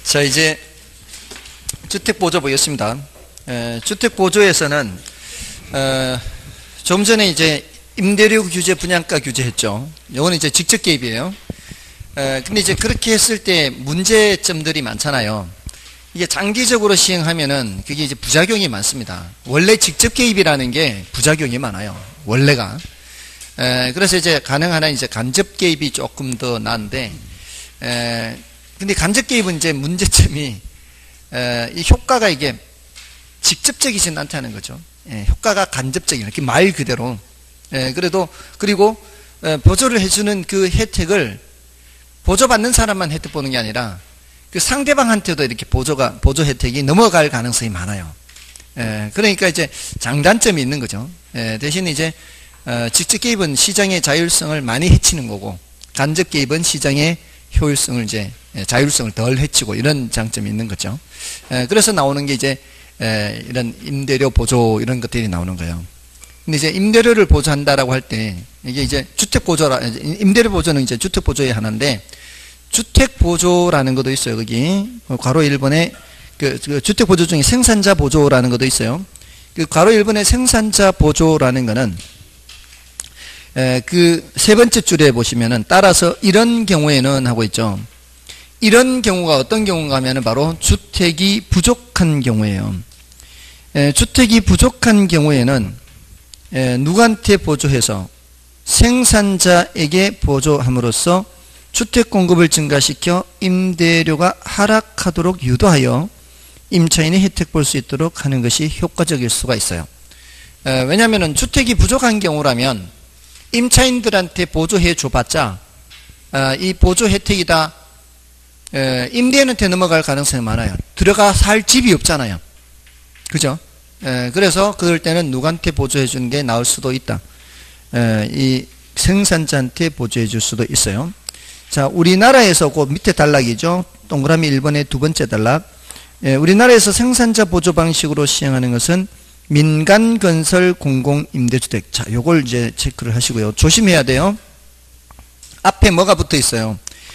자, 이제 주택보조 보겠습니다. 주택보조에서는 좀 전에 이제 임대료 규제, 분양가 규제 했죠. 이거는 이제 직접 개입이에요. 근데 이제 그렇게 했을 때 문제점들이 많잖아요. 이게 장기적으로 시행하면은 그게 이제 부작용이 많습니다. 원래 직접 개입이라는 게 부작용이 많아요. 원래가. 그래서 이제 가능한 한 이제 간접 개입이 조금 더 나은데, 근데 간접 개입은 이제 문제점이, 이 효과가 이게 직접적이진 않다는 거죠. 효과가 간접적인, 이렇게 말 그대로. 그래도, 그리고, 보조를 해주는 그 혜택을 보조받는 사람만 혜택 보는 게 아니라 그 상대방한테도 이렇게 보조 혜택이 넘어갈 가능성이 많아요. 그러니까 이제 장단점이 있는 거죠. 대신 이제, 직접 개입은 시장의 자율성을 많이 해치는 거고, 간접 개입은 시장의 효율성을 이제, 자율성을 덜 해치고 이런 장점이 있는 거죠. 그래서 나오는 게 이제, 이런 임대료 보조 이런 것들이 나오는 거예요. 근데 이제 임대료를 보조한다라고 할 때, 이게 이제 임대료 보조는 이제 주택보조의 하나인데, 주택보조라는 것도 있어요, 거기. 괄호 1번에, 그 주택보조 중에 생산자 보조라는 것도 있어요. 그 괄호 1번의 생산자 보조라는 거는, 그 세 번째 줄에 보시면은, 따라서 이런 경우에는 하고 있죠. 이런 경우가 어떤 경우인가 하면은 바로 주택이 부족한 경우예요. 주택이 부족한 경우에는, 누구한테 보조해서 생산자에게 보조함으로써 주택 공급을 증가시켜 임대료가 하락하도록 유도하여 임차인이 혜택 볼 수 있도록 하는 것이 효과적일 수가 있어요. 왜냐하면 주택이 부족한 경우라면 임차인들한테 보조해 줘봤자 이 보조 혜택이 다 임대인한테 넘어갈 가능성이 많아요. 들어가 살 집이 없잖아요. 그죠? 그래서 그럴 때는 누구한테 보조해 주는 게 나을 수도 있다. 이 생산자한테 보조해 줄 수도 있어요. 자, 우리나라에서 그 밑에 단락이죠. 동그라미 1번의 두 번째 단락. 우리나라에서 생산자 보조 방식으로 시행하는 것은 민간건설 공공임대주택. 자, 요걸 이제 체크를 하시고요. 조심해야 돼요. 앞에 뭐가 붙어 있어요?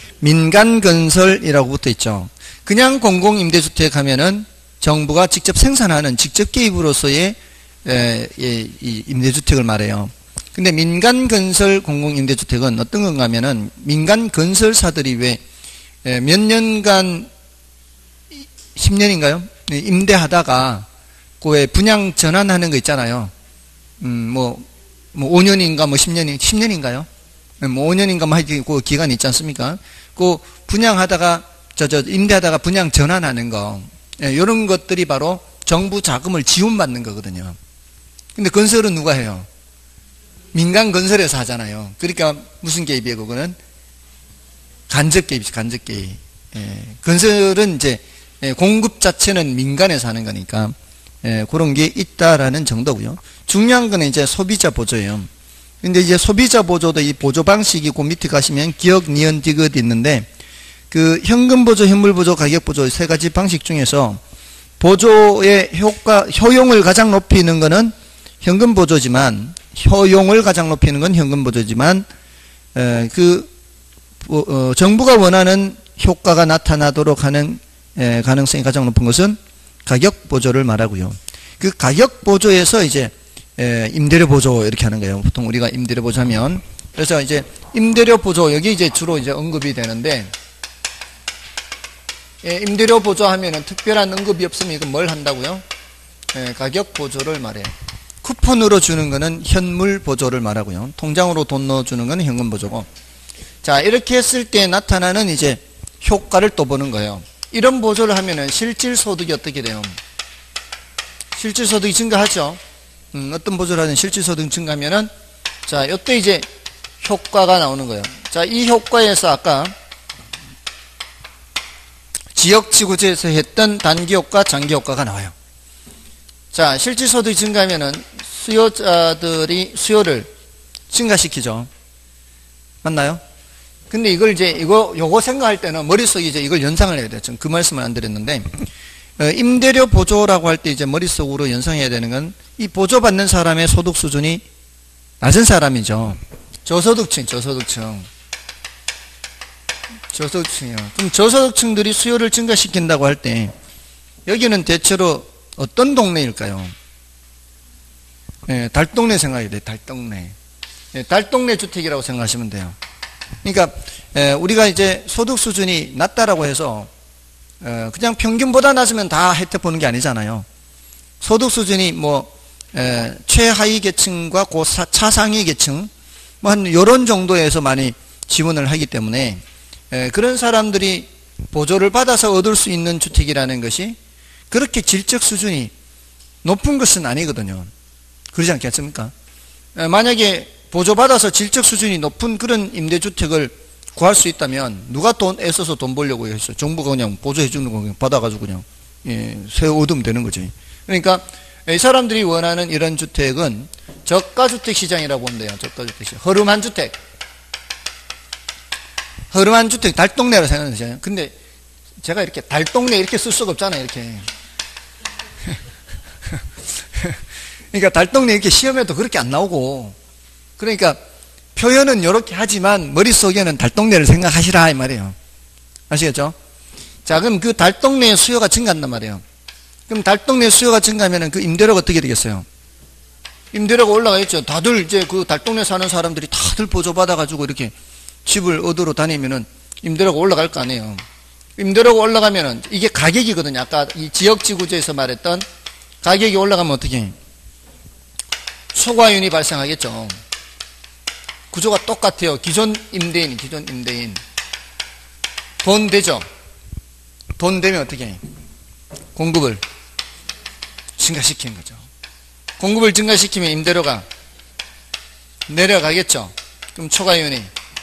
민간건설이라고 붙어 있죠. 그냥 공공임대주택 하면은 정부가 직접 생산하는 직접 개입으로서의 이 임대주택을 말해요. 근데 민간건설 공공임대주택은 어떤 건가 하면은 민간건설사들이 왜 몇 년간 10년인가요? 임대하다가 그 왜 분양 전환하는 거 있잖아요. 뭐 5년인가 뭐 10년인가요? 뭐 5년인가 뭐 하여튼 그 기간이 있지 않습니까? 그 분양하다가 임대하다가 분양 전환하는 거. 이런 것들이 바로 정부 자금을 지원받는 거거든요. 근데 건설은 누가 해요? 민간 건설에서 하잖아요. 그러니까 무슨 개입이에요, 그거는? 간접 개입이죠, 간접 개입. 건설은 이제 공급 자체는 민간에서 하는 거니까 그런 게 있다라는 정도고요. 중요한 거는 이제 소비자 보조예요. 근데 이제 소비자 보조도 이 보조 방식이 그 밑에 가시면 기억, 니은, 디귿 있는데 그 현금 보조, 현물 보조, 가격 보조 세 가지 방식 중에서 보조의 효용을 가장 높이는 것은 현금 보조지만 효용을 가장 높이는 건 현금 보조지만 정부가 원하는 효과가 나타나도록 하는 가능성이 가장 높은 것은 가격 보조를 말하고요. 그 가격 보조에서 이제 임대료 보조 이렇게 하는 거예요. 보통 우리가 임대료 보조 하면 그래서 이제 임대료 보조 여기 이제 주로 이제 언급이 되는데 임대료 보조하면은 특별한 언급이 없으면 이건 뭘 한다고요? 가격 보조를 말해. 쿠폰으로 주는 거는 현물 보조를 말하고요. 통장으로 돈 넣어주는 거는 현금 보조고. 자, 이렇게 했을 때 나타나는 이제 효과를 또 보는 거예요. 이런 보조를 하면은 실질 소득이 어떻게 돼요? 실질 소득이 증가하죠. 어떤 보조를 하든 실질 소득이 증가하면은 자, 이때 이제 효과가 나오는 거예요. 자, 이 효과에서 아까 지역지구제에서 했던 단기효과, 장기효과가 나와요. 자, 실질소득이 증가하면은 수요자들이 수요를 증가시키죠. 맞나요? 근데 이걸 이제, 요거 생각할 때는 머릿속에 이제 이걸 연상을 해야 돼요. 전 그 말씀을 안 드렸는데, 임대료 보조라고 할 때 이제 머릿속으로 연상해야 되는 건 이 보조받는 사람의 소득 수준이 낮은 사람이죠. 저소득층. 저소득층이요. 그럼 저소득층들이 수요를 증가시킨다고 할 때 여기는 대체로 어떤 동네일까요? 예, 달동네 생각이 돼요. 달동네. 예, 달동네 주택이라고 생각하시면 돼요. 그러니까 우리가 이제 소득 수준이 낮다라고 해서 그냥 평균보다 낮으면 다 혜택 보는 게 아니잖아요. 소득 수준이 뭐 최하위 계층과 차상위 계층 뭐 한 요런 정도에서 많이 지원을 하기 때문에 그런 사람들이 보조를 받아서 얻을 수 있는 주택이라는 것이 그렇게 질적 수준이 높은 것은 아니거든요. 그러지 않겠습니까? 만약에 보조받아서 질적 수준이 높은 그런 임대주택을 구할 수 있다면 누가 돈 애써서 돈 벌려고 했어요. 정부가 그냥 보조해 주는 거 그냥 받아가지고 그냥 세워 얻으면 되는 거지. 그러니까 이 사람들이 원하는 이런 주택은 저가주택 시장이라고 본대요. 저가주택 시장. 허름한 주택. 허름한 주택, 달동네라고 생각하잖아요. 근데 제가 이렇게 달동네 이렇게 쓸 수가 없잖아요. 이렇게. 그러니까 달동네 이렇게 시험에도 그렇게 안 나오고, 그러니까 표현은 이렇게 하지만 머릿속에는 달동네를 생각하시라 이 말이에요. 아시겠죠? 자, 그럼 그 달동네의 수요가 증가한단 말이에요. 그럼 달동네 수요가 증가하면 그 임대료가 어떻게 되겠어요? 임대료가 올라가겠죠. 다들 이제 그 달동네 사는 사람들이 다들 보조받아가지고 이렇게 집을 얻으러 다니면은 임대료가 올라갈 거 아니에요. 임대료가 올라가면은 이게 가격이거든요. 아까 이 지역지구제에서 말했던 가격이 올라가면 어떻게? 초과윤이 발생하겠죠. 구조가 똑같아요. 기존 임대인. 돈 되죠? 돈 되면 어떻게 해? 공급을 증가시키는 거죠. 공급을 증가시키면 임대료가 내려가겠죠. 그럼 초과윤이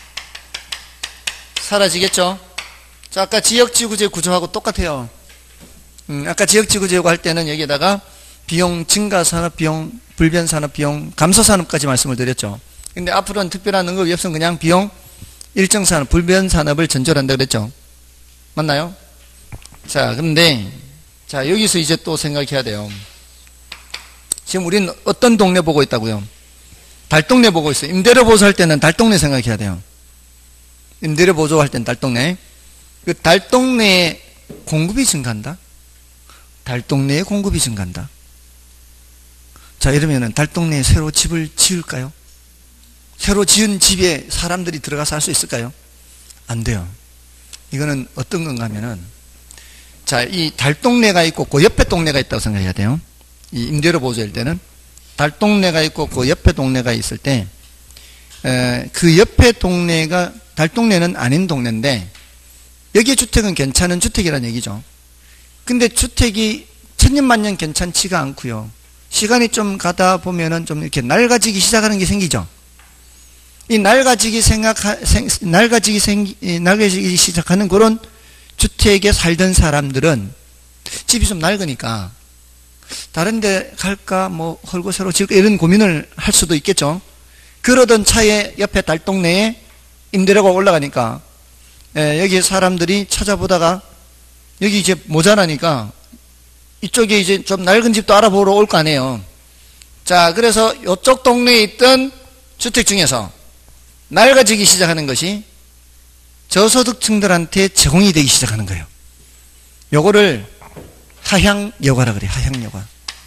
사라지겠죠. 자, 아까 지역지구제 구조하고 똑같아요. 아까 지역지구제고 할 때는 여기에다가 비용 증가산업, 비용 불변산업, 비용 감소산업까지 말씀을 드렸죠. 근데 앞으로는 특별한 언급이 없으면 그냥 비용 일정산업, 불변산업을 전제한다 그랬죠. 맞나요? 자, 그런데 자, 여기서 이제 또 생각해야 돼요. 지금 우리는 어떤 동네 보고 있다고요? 달동네 보고 있어요. 임대료 보조할 때는 달동네 생각해야 돼요. 임대료 보조할 때는 달동네. 그 달동네에 공급이 증가한다? 달동네에 공급이 증가한다. 자, 이러면은 달동네에 새로 집을 지을까요? 새로 지은 집에 사람들이 들어가서 살 수 있을까요? 안 돼요. 이거는 어떤 건가 하면은, 자, 이 달동네가 있고 그 옆에 동네가 있다고 생각해야 돼요. 이 임대료 보조일 때는 달동네가 있고 그 옆에 동네가 있을 때, 그 옆에 동네가 달동네는 아닌 동네인데 여기 주택은 괜찮은 주택이라는 얘기죠. 근데 주택이 천년만년 괜찮지가 않고요. 시간이 좀 가다 보면은 좀 이렇게 낡아지기 시작하는 게 생기죠. 이 낡아지기 시작하는 그런 주택에 살던 사람들은 집이 좀 낡으니까 다른 데 갈까 뭐 헐고 새로 지을까 이런 고민을 할 수도 있겠죠. 그러던 차에 옆에 달동네에 임대료가 올라가니까 여기 사람들이 찾아보다가 여기 이제 모자라니까 이쪽에 이제 좀 낡은 집도 알아보러 올 거 아니에요. 자, 그래서 이쪽 동네에 있던 주택 중에서 낡아지기 시작하는 것이 저소득층들한테 제공이 되기 시작하는 거예요. 요거를 하향여가라 그래요. 하향여가.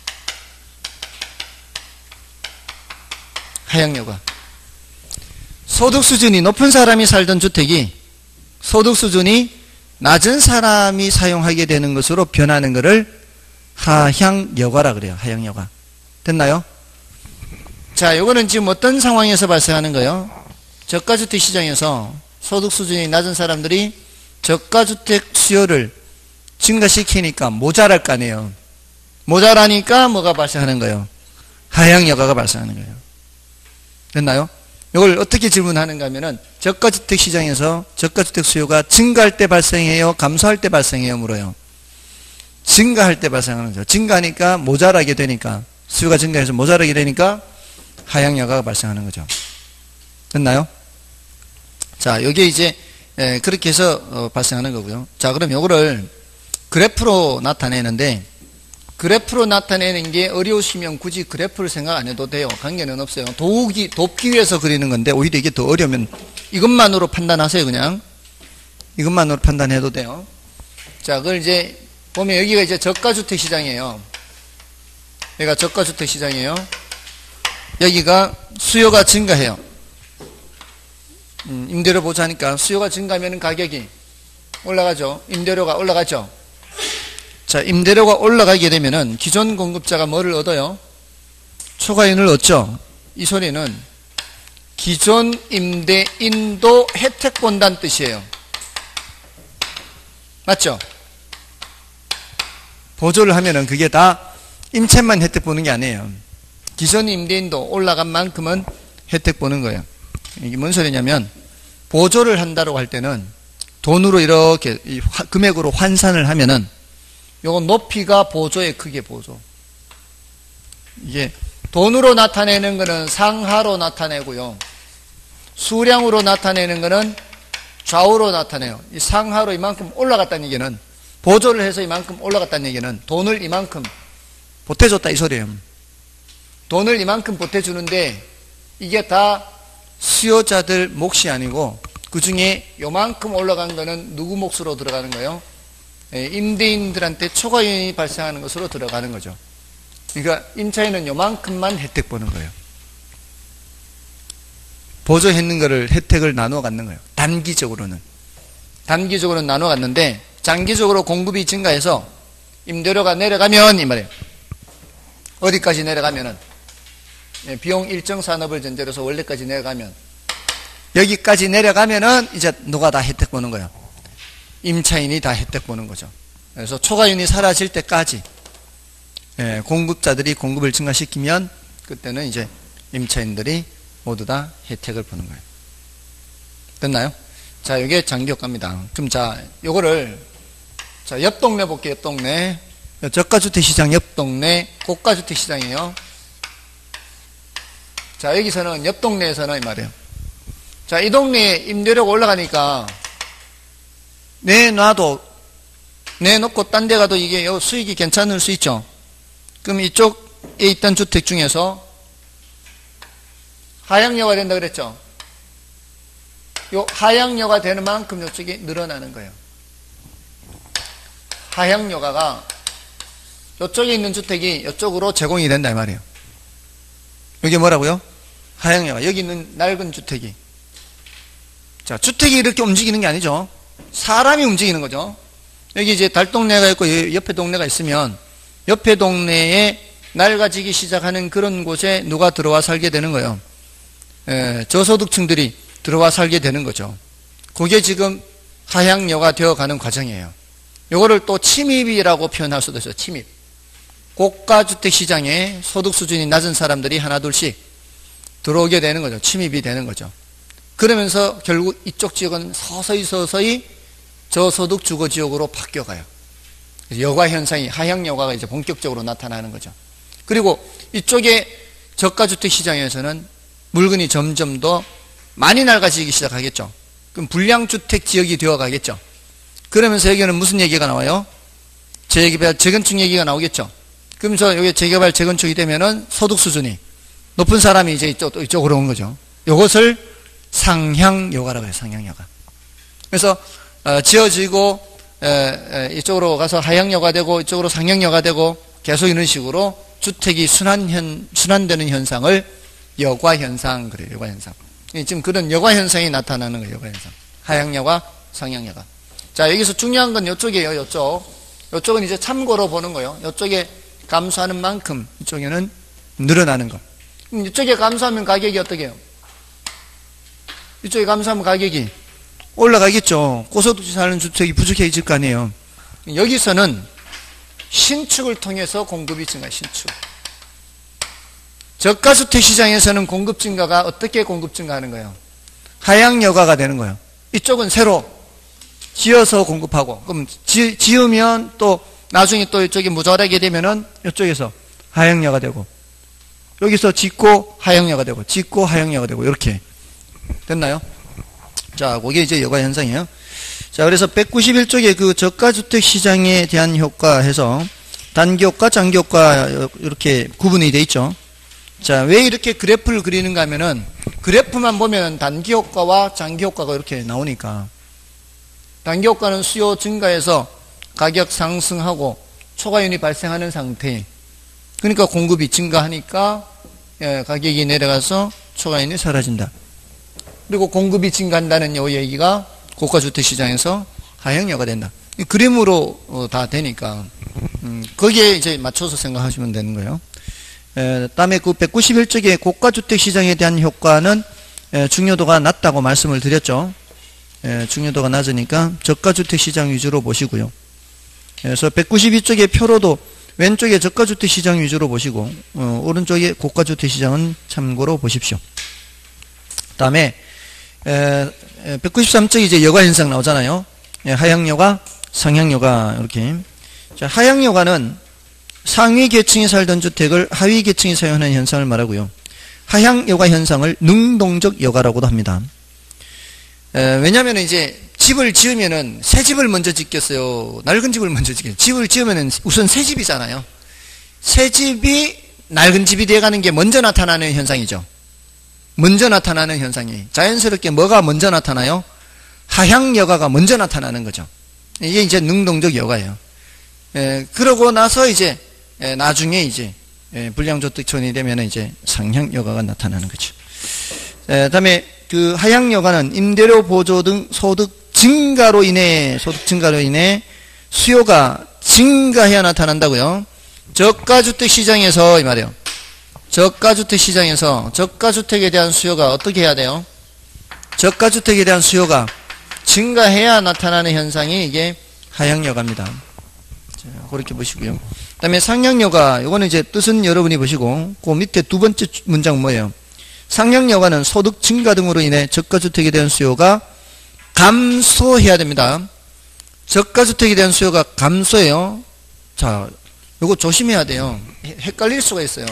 하향여가. 소득 수준이 높은 사람이 살던 주택이 소득 수준이 낮은 사람이 사용하게 되는 것으로 변하는 것을 하향여가라 그래요. 하향여가. 됐나요? 자, 요거는 지금 어떤 상황에서 발생하는 거예요? 저가주택 시장에서 소득 수준이 낮은 사람들이 저가주택 수요를 증가시키니까 모자랄 거 아니에요. 모자라니까 뭐가 발생하는 거예요? 하향여가가 발생하는 거예요. 됐나요? 이걸 어떻게 질문하는가 하면은 저가주택 시장에서 저가주택 수요가 증가할 때 발생해요? 감소할 때 발생해요? 물어요. 증가할 때 발생하는 거죠. 증가하니까 모자라게 되니까 수요가 증가해서 모자라게 되니까 하향여가가 발생하는 거죠. 됐나요? 자, 여기에 이제 그렇게 해서 발생하는 거고요. 자, 그럼 요거를 그래프로 나타내는데 그래프로 나타내는 게 어려우시면 굳이 그래프를 생각 안 해도 돼요. 관계는 없어요. 돕기 위해서 그리는 건데 오히려 이게 더 어려우면 이것만으로 판단하세요. 그냥 이것만으로 판단해도 돼요. 자, 그걸 이제 보면 여기가 이제 저가주택 시장이에요. 여기가 저가주택 시장이에요. 여기가 수요가 증가해요. 임대료 보자니까 수요가 증가하면 가격이 올라가죠. 임대료가 올라가죠. 자, 임대료가 올라가게 되면은 기존 공급자가 뭐를 얻어요? 초과이윤을 얻죠. 이 소리는 기존 임대인도 혜택 본다는 뜻이에요. 맞죠? 보조를 하면은 그게 다 임차인만 혜택 보는 게 아니에요. 기존 임대인도 올라간 만큼은 혜택 보는 거예요. 이게 뭔 소리냐면 보조를 한다고 할 때는 돈으로 이렇게 금액으로 환산을 하면은 요거 높이가 보조의 크기의 보조. 이게 돈으로 나타내는 거는 상하로 나타내고요. 수량으로 나타내는 거는 좌우로 나타내요. 이 상하로 이만큼 올라갔다는 얘기는 보조를 해서 이만큼 올라갔다는 얘기는 돈을 이만큼 보태줬다 이 소리예요. 돈을 이만큼 보태주는데 이게 다 수요자들 몫이 아니고 그 중에 요만큼 올라간 거는 누구 몫으로 들어가는 거예요? 임대인들한테 초과이윤이 발생하는 것으로 들어가는 거죠. 그러니까 임차인은 요만큼만 혜택 보는 거예요. 보조했는 거를 혜택을 나누어 갖는 거예요. 단기적으로는 나누어 갖는데 장기적으로 공급이 증가해서 임대료가 내려가면 이 말이에요. 어디까지 내려가면은 비용 일정 산업을 전제로 해서 원래까지 내려가면 여기까지 내려가면은 이제 누가 다 혜택 보는 거예요. 임차인이 다 혜택 보는 거죠. 그래서 초과이윤이 사라질 때까지 공급자들이 공급을 증가시키면 그때는 이제 임차인들이 모두 다 혜택을 보는 거예요. 됐나요? 자, 이게 장기효과입니다. 그럼 자, 요거를 자, 옆 동네 볼게요. 옆 동네. 저가주택 시장 옆 동네 고가주택 시장이에요. 자, 여기서는 옆 동네에서는 이 말이에요. 자, 이 동네에 임대료가 올라가니까 내놓고 딴 데 가도 이게 수익이 괜찮을 수 있죠. 그럼 이쪽에 있던 주택 중에서 하향료가 된다 그랬죠. 요 하향료가 되는 만큼 이쪽이 늘어나는 거예요. 하향료가가 이쪽에 있는 주택이 이쪽으로 제공이 된다 이 말이에요. 여기 뭐라고요? 하향료가 여기 있는 낡은 주택이. 자, 주택이 이렇게 움직이는 게 아니죠. 사람이 움직이는 거죠. 여기 이제 달동네가 있고 옆에 동네가 있으면 옆에 동네에 낡아지기 시작하는 그런 곳에 누가 들어와 살게 되는 거예요. 저소득층들이 들어와 살게 되는 거죠. 그게 지금 하향료가 되어가는 과정이에요. 요거를 또 침입이라고 표현할 수도 있어요. 침입. 고가주택 시장에 소득 수준이 낮은 사람들이 하나 둘씩 들어오게 되는 거죠. 침입이 되는 거죠. 그러면서 결국 이쪽 지역은 서서히 저소득 주거지역으로 바뀌어가요. 여가 현상이 하향여가가 이제 본격적으로 나타나는 거죠. 그리고 이쪽에 저가주택 시장에서는 물건이 점점 더 많이 낡아지기 시작하겠죠. 그럼 불량주택 지역이 되어가겠죠. 그러면서 여기는 무슨 얘기가 나와요? 재개발, 재건축 얘기가 나오겠죠. 그러면서 여기 재개발, 재건축이 되면은 소득 수준이 높은 사람이 이제 이쪽으로 온 거죠. 이것을 상향여가라고 해요. 상향여가. 그래서 지어지고 이쪽으로 가서 하향여가 되고 이쪽으로 상향여가 되고 계속 이런 식으로 주택이 순환되는 현상을 여과현상 그래요. 여과현상. 지금 그런 여과현상이 나타나는 거예요. 여과현상. 하향여가, 상향여가. 자, 여기서 중요한 건 이쪽이에요. 이쪽은 이제 참고로 보는 거예요. 이쪽에 감소하는 만큼 이쪽에는 늘어나는 거. 이쪽에 감소하면 가격이 어떻게 해요? 이쪽에 감소하면 가격이 올라가겠죠. 고소득층 사는 주택이 부족해질 거 아니에요. 여기서는 신축을 통해서 공급이 증가, 신축. 저가주택 시장에서는 공급 증가가 어떻게 공급 증가하는 거예요? 하향여가가 되는 거예요. 이쪽은 새로 지어서 공급하고, 그럼 지으면 또 나중에 또 이쪽이 모자라게 되면은 이쪽에서 하향여가 되고, 여기서 짓고 하향여가 되고, 짓고 하향여가 되고, 이렇게. 됐나요? 자, 그게 이제 여가 현상이에요. 자, 그래서 191쪽에 그 저가주택 시장에 대한 효과 해서 단기효과, 장기효과 이렇게 구분이 돼 있죠. 자, 왜 이렇게 그래프를 그리는가 하면은 그래프만 보면 단기효과와 장기효과가 이렇게 나오니까 단기 효과는 수요 증가해서 가격 상승하고 초과이윤이 발생하는 상태. 그러니까 공급이 증가하니까 가격이 내려가서 초과이윤이 사라진다. 그리고 공급이 증가한다는 이 얘기가 고가주택시장에서 하향료가 된다. 그림으로 다 되니까 거기에 이제 맞춰서 생각하시면 되는 거예요. 다음에 그 191쪽의 고가주택시장에 대한 효과는 중요도가 낮다고 말씀을 드렸죠. 중요도가 낮으니까 저가주택시장 위주로 보시고요. 그래서 192쪽의 표로도 왼쪽에 저가주택시장 위주로 보시고 오른쪽에 고가주택시장은 참고로 보십시오. 다음에 193쪽에 이제 여가현상 나오잖아요. 하향여가, 상향여가 이렇게. 자, 하향여가는 상위 계층이 살던 주택을 하위 계층이 사용하는 현상을 말하고요. 하향여가 현상을 능동적 여가라고도 합니다. 왜냐하면 이제 집을 지으면은 새 집을 먼저 짓겠어요? 낡은 집을 먼저 짓겠어요? 집을 지으면은 우선 새 집이잖아요. 새 집이 낡은 집이 돼가는 게 먼저 나타나는 현상이죠. 먼저 나타나는 현상이. 자연스럽게 뭐가 먼저 나타나요? 하향여가가 먼저 나타나는 거죠. 이게 이제 능동적 여가예요. 그러고 나서 이제 나중에 이제 불량저택촌이 되면 이제 상향여가가 나타나는 거죠. 다음에 그 하향여가는 임대료 보조 등 소득 증가로 인해 수요가 증가해야 나타난다고요. 저가주택 시장에서 이 말이에요. 저가주택 시장에서 저가주택에 대한 수요가 어떻게 해야 돼요? 저가주택에 대한 수요가 증가해야 나타나는 현상이 이게 하향여가입니다. 자, 그렇게 보시고요. 그 다음에 상향여가, 이거는 이제 뜻은 여러분이 보시고, 그 밑에 두 번째 문장 뭐예요? 상향여가는 소득 증가 등으로 인해 저가주택에 대한 수요가 감소해야 됩니다. 저가주택에 대한 수요가 감소해요. 자, 이거 조심해야 돼요. 헷갈릴 수가 있어요.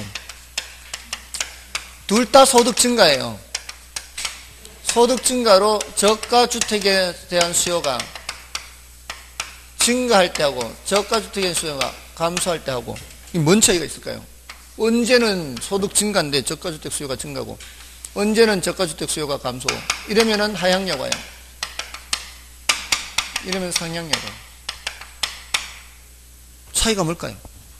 둘 다 소득 증가예요. 소득 증가로 저가주택에 대한 수요가 증가할 때 하고 저가주택에 대한 수요가 감소할 때 하고 뭔 차이가 있을까요? 언제는 소득 증가인데 저가주택 수요가 증가고 언제는 저가주택 수요가 감소. 이러면은 하향여가예요. 이러면 상향여가. 차이가 뭘까요?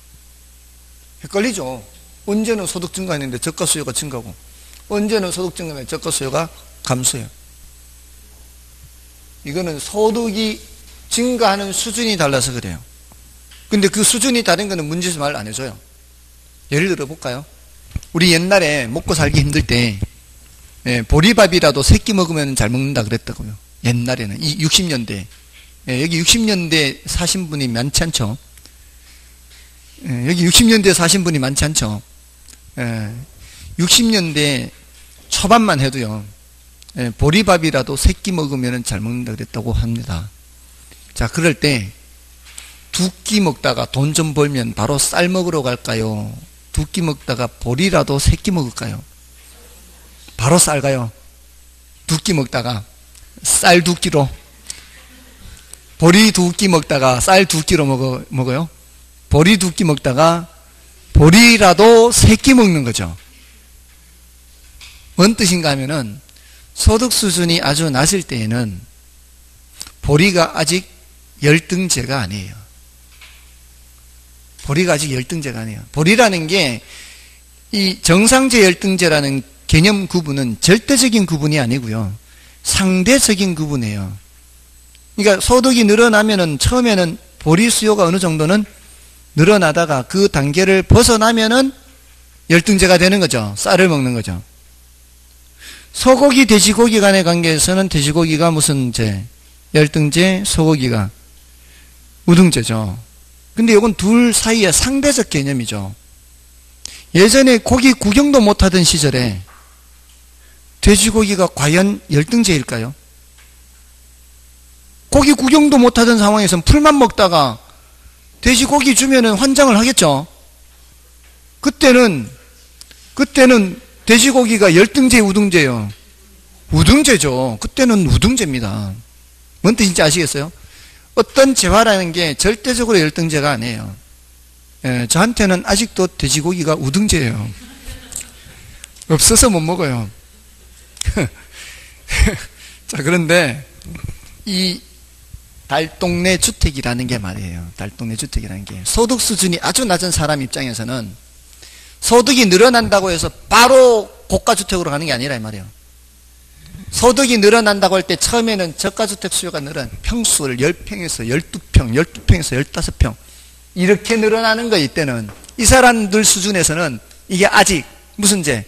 헷갈리죠? 언제는 소득 증가했는데 저가 수요가 증가고 언제는 소득 증가했는데 저가 수요가 감소해요. 이거는 소득이 증가하는 수준이 달라서 그래요. 근데 그 수준이 다른 거는 문제에서 말 안 해줘요. 예를 들어 볼까요? 우리 옛날에 먹고 살기 힘들 때 보리밥이라도 새끼 먹으면 잘 먹는다 그랬다고요. 옛날에는 이 60년대 여기 60년대 사신 분이 많지 않죠? 여기 60년대 사신 분이 많지 않죠? 60년대 초반만 해도요. 보리밥이라도 새끼 먹으면 잘 먹는다 그랬다고 합니다. 자, 그럴 때 두 끼 먹다가 돈 좀 벌면 바로 쌀 먹으러 갈까요? 두 끼 먹다가 보리라도 새끼 먹을까요? 바로 쌀 가요. 두 끼 먹다가 쌀 두 끼로 보리 두 끼 먹다가 쌀 두 끼로 먹어요. 보리 두 끼 먹다가 보리라도 새끼 먹는 거죠. 뭔 뜻인가 하면은 소득 수준이 아주 낮을 때에는 보리가 아직 열등제가 아니에요. 보리가 아직 열등제가 아니에요. 보리라는 게 이 정상제 열등제라는 개념 구분은 절대적인 구분이 아니고요. 상대적인 구분이에요. 그러니까 소득이 늘어나면은 처음에는 보리 수요가 어느 정도는 늘어나다가 그 단계를 벗어나면은 열등제가 되는 거죠. 쌀을 먹는 거죠. 소고기, 돼지고기 간의 관계에서는 돼지고기가 무슨 제? 열등제, 소고기가 우등제죠. 근데 이건 둘 사이의 상대적 개념이죠. 예전에 고기 구경도 못하던 시절에 돼지고기가 과연 열등제일까요? 고기 구경도 못하던 상황에서는 풀만 먹다가 돼지고기 주면은 환장을 하겠죠. 그때는 돼지고기가 열등제, 우등제요. 우등제죠. 그때는 우등제입니다. 뭔 뜻인지 아시겠어요? 어떤 재화라는 게 절대적으로 열등제가 아니에요. 저한테는 아직도 돼지고기가 우등제예요. 없어서 못 먹어요. 자, 그런데 이 달동네 주택이라는 게 말이에요. 달동네 주택이라는 게. 소득 수준이 아주 낮은 사람 입장에서는 소득이 늘어난다고 해서 바로 고가주택으로 가는 게 아니라 이 말이에요. 소득이 늘어난다고 할 때 처음에는 저가주택 수요가 평수를 10평에서 12평, 12평에서 15평 이렇게 늘어나는 거 이때는 이 사람들 수준에서는 이게 아직 무슨 제?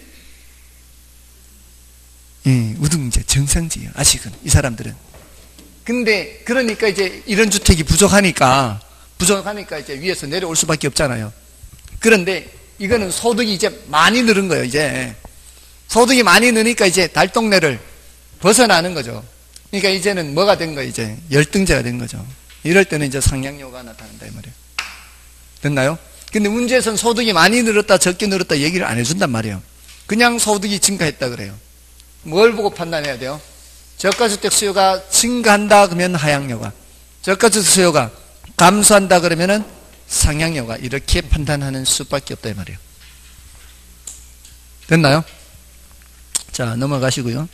우등제, 정상지예요. 아직은 이 사람들은. 근데 그러니까 이제 이런 주택이 부족하니까 이제 위에서 내려올 수밖에 없잖아요. 그런데 이거는 소득이 이제 많이 늘은 거예요. 이제 소득이 많이 느니까 이제 달동네를 벗어나는 거죠. 그러니까 이제는 뭐가 된 거예요? 이제 열등제가 된 거죠. 이럴 때는 이제 상향요가 나타난다 이 말이에요. 됐나요? 근데 문제에서는 소득이 많이 늘었다 적게 늘었다 얘기를 안 해준단 말이에요. 그냥 소득이 증가했다 그래요. 뭘 보고 판단해야 돼요? 저가주택 수요가 증가한다 그러면 하향요가, 저가주택 수요가 감소한다 그러면은 상향요가, 이렇게 판단하는 수밖에 없다 이 말이에요. 됐나요? 자, 넘어가시고요.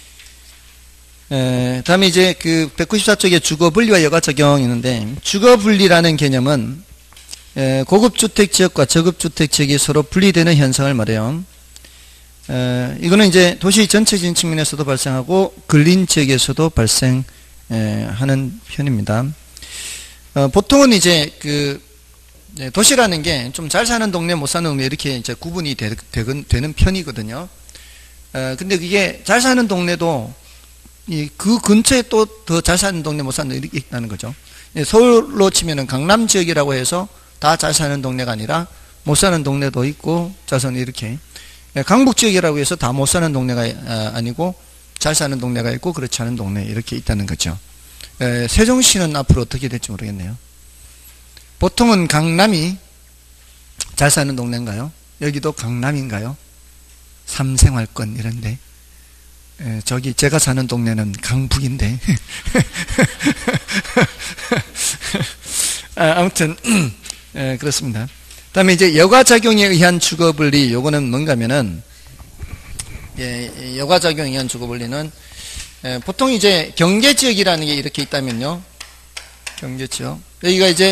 다음에 이제 그 194쪽에 주거분리와 여가적용이 있는데, 주거분리라는 개념은 고급주택지역과 저급주택지역이 서로 분리되는 현상을 말해요. 이거는 이제 도시 전체적인 측면에서도 발생하고 근린지역에서도 발생하는 편입니다. 보통은 이제 그 도시라는 게 좀 잘 사는 동네 못 사는 동네 이렇게 이제 구분이 되는 편이거든요. 근데 그게 잘 사는 동네도 그 근처에 또 더 잘 사는 동네 못 사는 동네 있다는 거죠. 서울로 치면은 강남 지역이라고 해서 다 잘 사는 동네가 아니라 못 사는 동네도 있고 자선 이렇게, 강북 지역이라고 해서 다 못 사는 동네가 아니고 잘 사는 동네가 있고 그렇지 않은 동네 이렇게 있다는 거죠. 세종시는 앞으로 어떻게 될지 모르겠네요. 보통은 강남이 잘 사는 동네인가요? 여기도 강남인가요? 삼생활권 이런데, 저기 제가 사는 동네는 강북인데 아무튼 그렇습니다. 다음에 이제 여가작용에 의한 주거분리, 요거는 뭔가면은, 여가작용에 의한 주거분리는 보통 이제 경계지역이라는 게 이렇게 있다면요, 경계지역, 여기가 이제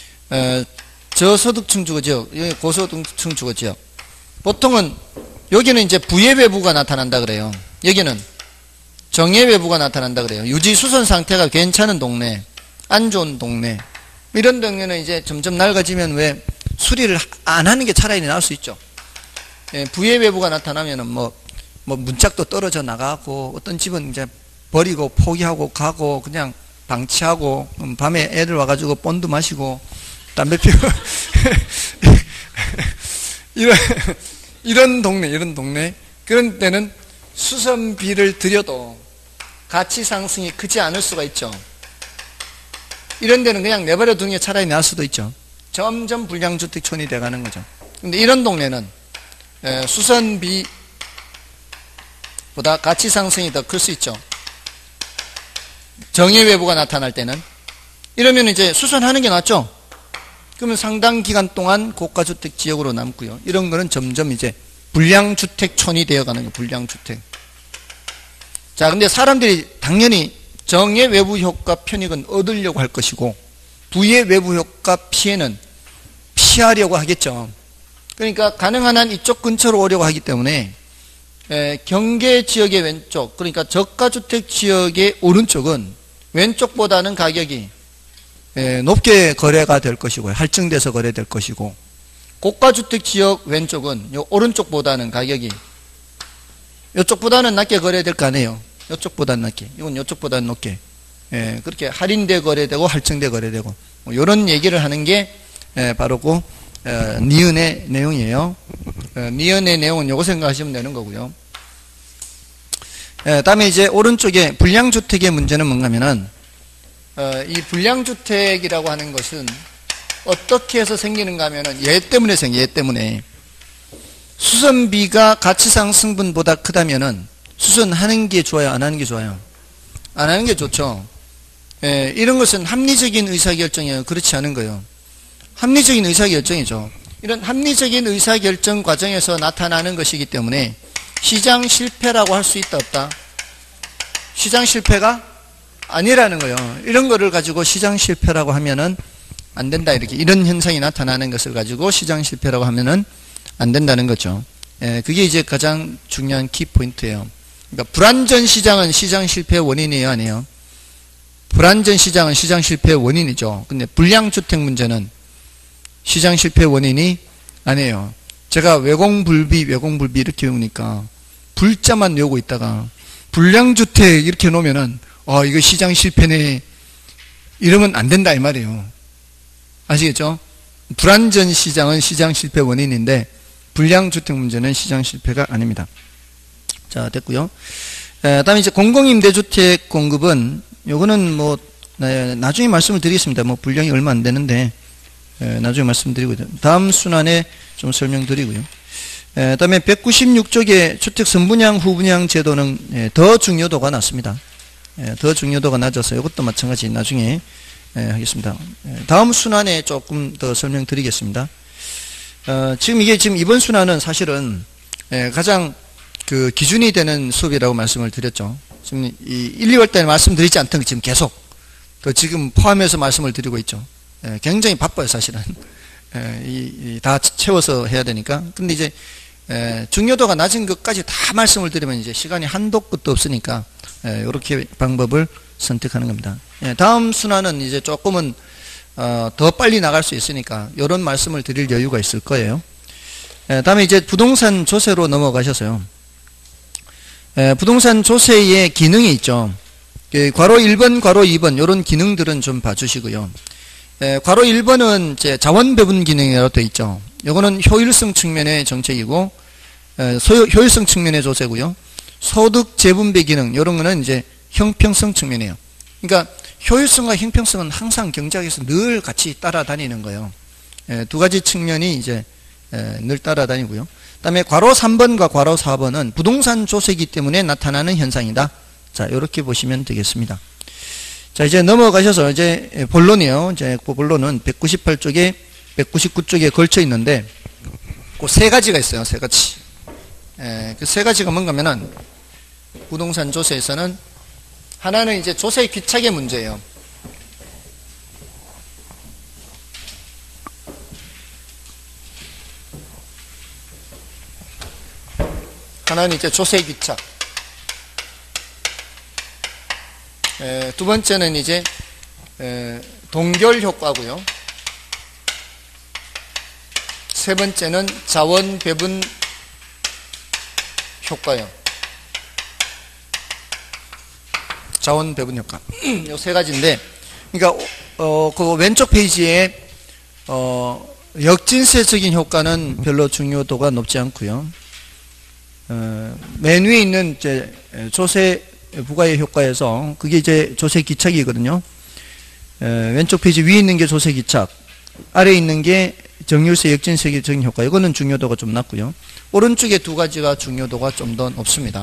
저소득층 주거지역, 여기 고소득층 주거지역, 보통은 여기는 이제 부예외부가 나타난다 그래요. 여기는 정예외부가 나타난다 그래요. 유지수선 상태가 괜찮은 동네, 안 좋은 동네, 이런 동네는 이제 점점 낡아지면 왜 수리를 안 하는 게 차라리 나을 수 있죠. 부예외부가 나타나면은 뭐 문짝도 떨어져 나가고, 어떤 집은 이제 버리고 포기하고 가고 그냥 방치하고, 밤에 애들 와가지고 본드 마시고 담배 피우고 이런 동네, 그런 때는 수선비를 들여도 가치 상승이 크지 않을 수가 있죠. 이런 데는 그냥 내버려 두는 게 차라리 나을 수도 있죠. 점점 불량주택촌이 돼가는 거죠. 근데 이런 동네는 수선비보다 가치 상승이 더 클 수 있죠. 정예외부가 나타날 때는. 이러면 이제 수선하는 게 낫죠. 그러면 상당 기간 동안 고가주택 지역으로 남고요. 이런 거는 점점 이제 불량주택촌이 되어가는 거예요. 불량주택. 자, 근데 사람들이 당연히 정의 외부 효과 편익은 얻으려고 할 것이고, 부의 외부 효과 피해는 피하려고 하겠죠. 그러니까 가능한 한 이쪽 근처로 오려고 하기 때문에 경계 지역의 왼쪽, 그러니까 저가주택 지역의 오른쪽은 왼쪽보다는 가격이 높게 거래가 될 것이고요. 할증돼서 거래될 것이고, 고가주택 지역 왼쪽은 요 오른쪽보다는 가격이 이쪽보다는 낮게 거래될 거 아니에요. 이쪽보다는 낮게, 이건 이쪽보다는 높게, 그렇게 할인돼 거래되고 할증돼 거래되고, 뭐 이런 얘기를 하는 게 바로 그 니은의 내용이에요. 니은의 내용은 요거 생각하시면 되는 거고요. 다음에 이제 오른쪽에 불량주택의 문제는 뭔가면은, 이 불량주택이라고 하는 것은 어떻게 해서 생기는가 하면은 얘 때문에 생겨요. 얘 때문에. 수선비가 가치상승분보다 크다면은 수선하는 게 좋아요? 안 하는 게 좋아요? 안 하는 게 좋죠. 이런 것은 합리적인 의사결정이에요. 그렇지 않은 거예요. 합리적인 의사결정이죠. 이런 합리적인 의사결정 과정에서 나타나는 것이기 때문에 시장 실패라고 할 수 있다 없다? 시장 실패가 아니라는 거예요. 이런 거를 가지고 시장 실패라고 하면은 안 된다. 이렇게 이런 현상이 나타나는 것을 가지고 시장 실패라고 하면은 안 된다는 거죠. 예, 그게 이제 가장 중요한 키 포인트예요. 그러니까 불안전 시장은 시장 실패의 원인이에요, 아니에요? 불안전 시장은 시장 실패의 원인이죠. 근데 불량주택 문제는 시장 실패의 원인이 아니에요. 제가 외공불비 이렇게 외우니까 불자만 외우고 있다가 불량주택 이렇게 놓으면은 이거 시장 실패네 이러면 안 된다 이 말이에요. 아시겠죠? 불안전 시장은 시장 실패 원인인데 불량주택 문제는 시장 실패가 아닙니다. 자, 됐고요. 다음에 이제 공공임대주택 공급은 요거는 뭐 나중에 말씀을 드리겠습니다. 뭐 분량이 얼마 안 되는데 나중에 말씀드리고 다음 순환에 좀 설명드리고요. 다음에 196쪽의 주택 선분양 후분양 제도는 더 중요도가 낮습니다. 더 중요도가 낮아서 이것도 마찬가지 나중에 하겠습니다. 다음 순환에 조금 더 설명드리겠습니다. 지금 이번 순환은 사실은 가장 그 기준이 되는 수업이라고 말씀을 드렸죠. 지금 이 1, 2월 달에 말씀드리지 않던 지금 계속 또 지금 포함해서 말씀을 드리고 있죠. 굉장히 바빠요, 사실은. 다 채워서 해야 되니까. 근데 이제 중요도가 낮은 것까지 다 말씀을 드리면 이제 시간이 한도 끝도 없으니까 이렇게 방법을 선택하는 겁니다. 다음 순환은 이제 조금은 더 빨리 나갈 수 있으니까 이런 말씀을 드릴 여유가 있을 거예요. 다음에 이제 부동산 조세로 넘어가셔서요. 부동산 조세의 기능이 있죠. 괄호 1번, 괄호 2번 이런 기능들은 좀 봐주시고요. 괄호 1번은 이제 자원 배분 기능이라고 되어 있죠. 이거는 효율성 측면의 정책이고 효율성 측면의 조세고요. 소득 재분배 기능 이런 거는 이제 형평성 측면이에요. 그러니까 효율성과 형평성은 항상 경제학에서 늘 같이 따라다니는 거예요. 두 가지 측면이 이제 늘 따라다니고요. 그다음에 괄호 3번과 괄호 4번은 부동산 조세이기 때문에 나타나는 현상이다. 자, 이렇게 보시면 되겠습니다. 자, 이제 넘어가셔서 이제 본론이요. 이제 그 본론은 198쪽에 199쪽에 걸쳐 있는데 그 세 가지가 있어요. 세 가지. 그 세 가지가 뭔가면은 부동산 조세에서는 하나는 이제 조세 귀착의 문제예요. 하나는 이제 조세 귀착. 두 번째는 이제 동결 효과고요. 세 번째는 자원 배분 효과요. 자원 배분 효과. 요 세 가지인데, 그러니까 그 왼쪽 페이지에 역진세적인 효과는 별로 중요도가 높지 않고요. 맨 위에 있는 이제 조세 부과의 효과에서 그게 이제 조세 기착이거든요. 왼쪽 페이지 위에 있는 게 조세 기착, 아래에 있는 게 정률세 역진세적인 효과. 이거는 중요도가 좀 낮고요. 오른쪽에 두 가지가 중요도가 좀 더 높습니다.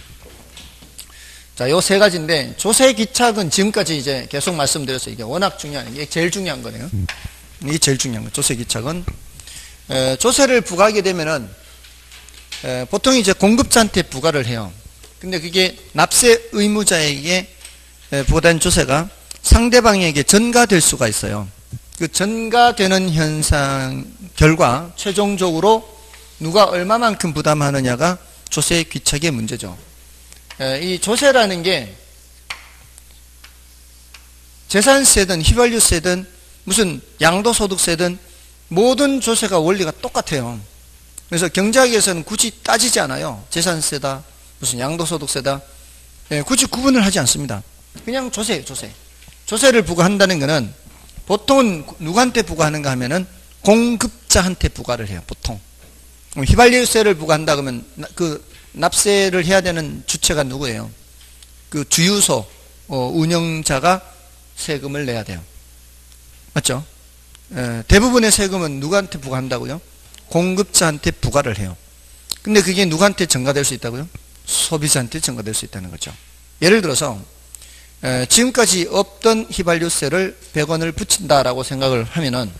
자, 요 세 가지인데 조세 기착은 지금까지 이제 계속 말씀드렸어요. 이게 워낙 중요한, 이게 제일 중요한 거네요. 이게 제일 중요한 거. 조세 기착은 조세를 부과하게 되면은 보통 이제 공급자한테 부과를 해요. 근데 그게 납세 의무자에게 부과된 조세가 상대방에게 전가될 수가 있어요. 그 전가되는 현상 결과 최종적으로 누가 얼마만큼 부담하느냐가 조세 귀착의 문제죠. 이 조세라는 게 재산세든 휘발유세든 무슨 양도소득세든 모든 조세가 원리가 똑같아요. 그래서 경제학에서는 굳이 따지지 않아요. 재산세다, 무슨 양도소득세다. 굳이 구분을 하지 않습니다. 그냥 조세예요, 조세. 조세를 부과한다는 것은 보통은 누구한테 부과하는가 하면은 공급자한테 부과를 해요, 보통. 휘발유세를 부과한다 그러면 그 납세를 해야 되는 주체가 누구예요? 그 주유소 운영자가 세금을 내야 돼요. 맞죠? 대부분의 세금은 누구한테 부과한다고요? 공급자한테 부과를 해요. 근데 그게 누구한테 전가될 수 있다고요? 소비자한테 전가될 수 있다는 거죠. 예를 들어서 지금까지 없던 휘발유세를 100원을 붙인다라고 생각을 하면은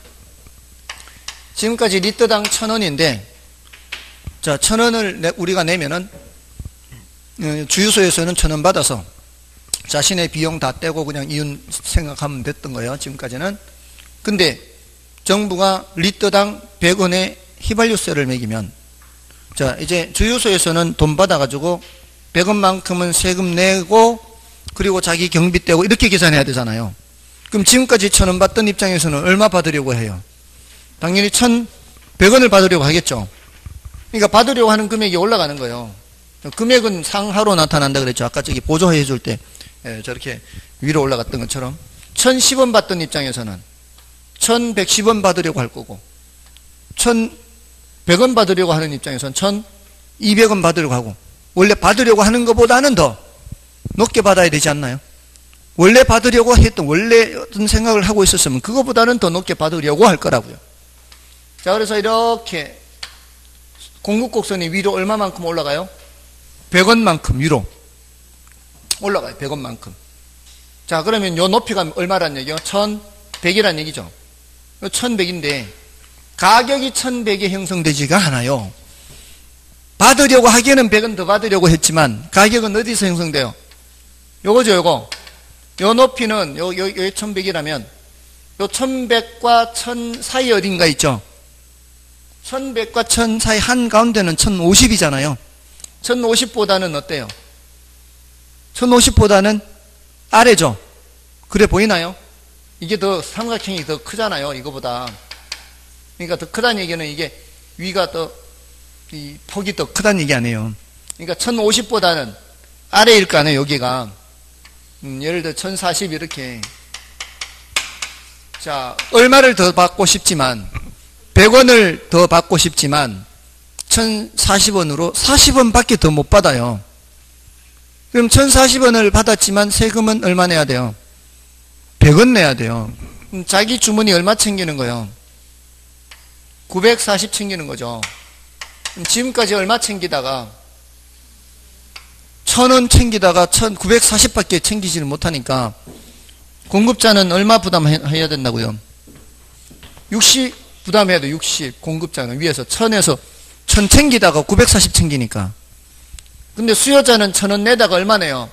지금까지 리터당 1,000원인데 자, 1,000원을 우리가 내면은 주유소에서는 1,000원 받아서 자신의 비용 다 떼고 그냥 이윤 생각하면 됐던 거예요, 지금까지는. 근데 정부가 리터당 100원의 휘발유세를 매기면, 자, 이제 주유소에서는 돈 받아가지고 100원만큼은 세금 내고 그리고 자기 경비 떼고 이렇게 계산해야 되잖아요. 그럼 지금까지 1,000원 받던 입장에서는 얼마 받으려고 해요? 당연히 1,100원을 받으려고 하겠죠. 그러니까 받으려고 하는 금액이 올라가는 거예요. 금액은 상하로 나타난다 그랬죠. 아까 저기 보조해 줄 때 저렇게 위로 올라갔던 것처럼 1,010원 받던 입장에서는 1,110원 받으려고 할 거고 1,100원 받으려고 하는 입장에서는 1,200원 받으려고 하고, 원래 받으려고 하는 것보다는 더 높게 받아야 되지 않나요? 원래 받으려고 했던, 원래 어떤 생각을 하고 있었으면 그거보다는 더 높게 받으려고 할 거라고요. 자, 그래서 이렇게 공급곡선이 위로 얼마만큼 올라가요? 100원만큼 위로 올라가요. 100원만큼. 자, 그러면 요 높이가 얼마란 얘기요? 1,100이란 얘기죠. 1,100인데 가격이 1,100에 형성되지가 않아요. 받으려고 하기에는 100원 더 받으려고 했지만 가격은 어디서 형성돼요? 요거죠, 요거. 요 높이는 요 1,100이라면 요 1,100과 1,000 사이 어딘가 있죠? 1,100과 1,000 사이 한가운데는 1,050이잖아요. 1,050보다는 어때요? 1,050보다는 아래죠. 그래 보이나요? 이게 더 삼각형이 더 크잖아요, 이거보다. 그러니까 더 크다는 얘기는 이게 위가 더, 이 폭이 더 크다는 얘기 아니에요. 그러니까 1,050보다는 아래일 거 아니에요, 여기가. 예를 들어 1,040 이렇게. 자, 얼마를 더 받고 싶지만 100원을 더 받고 싶지만 1,040원으로 40원 밖에 더 못 받아요. 그럼 1,040원을 받았지만 세금은 얼마 내야 돼요? 100원 내야 돼요. 그럼 자기 주머니 얼마 챙기는 거예요? 940 챙기는 거죠. 그럼 지금까지 얼마 챙기다가 1,000원 챙기다가 1,940밖에 챙기지를 못하니까 공급자는 얼마 부담해야 된다고요? 60 부담해야 돼. 60 공급자는 위에서 1,000에서 1,000 챙기다가 940 챙기니까. 근데 수요자는 1,000원 내다가 얼마 내요?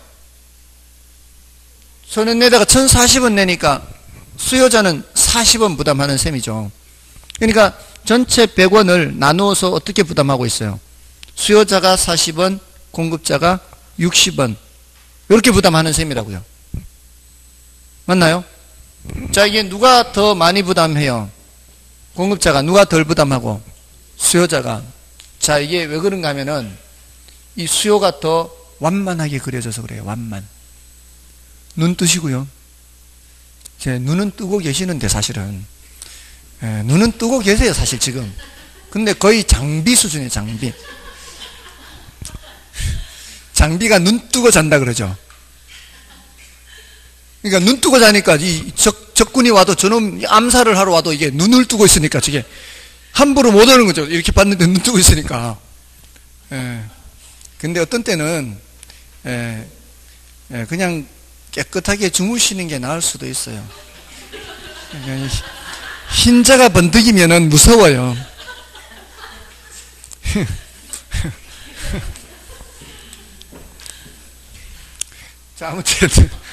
1,000원 내다가 1,040원 내니까 수요자는 40원 부담하는 셈이죠. 그러니까 전체 100원을 나누어서 어떻게 부담하고 있어요? 수요자가 40원, 공급자가 60원. 이렇게 부담하는 셈이라고요. 맞나요? 자, 이게 누가 더 많이 부담해요? 공급자가. 누가 덜 부담하고? 수요자가. 자, 이게 왜 그런가 하면은 이 수요가 더 완만하게 그려져서 그래요. 완만. 눈 뜨시고요. 제 눈은 뜨고 계시는데 사실은. 눈은 뜨고 계세요, 사실 지금. 근데 거의 장비 수준이에요, 장비. 장비가 눈 뜨고 잔다 그러죠. 그러니까 눈 뜨고 자니까 이 적군이 와도 저놈 암살을 하러 와도 이게 눈을 뜨고 있으니까 저게 함부로 못 오는 거죠. 이렇게 봤는데 눈 뜨고 있으니까. 근데 어떤 때는 그냥 깨끗하게 주무시는 게 나을 수도 있어요. 흰자가 번득이면은 무서워요. 자, 아무튼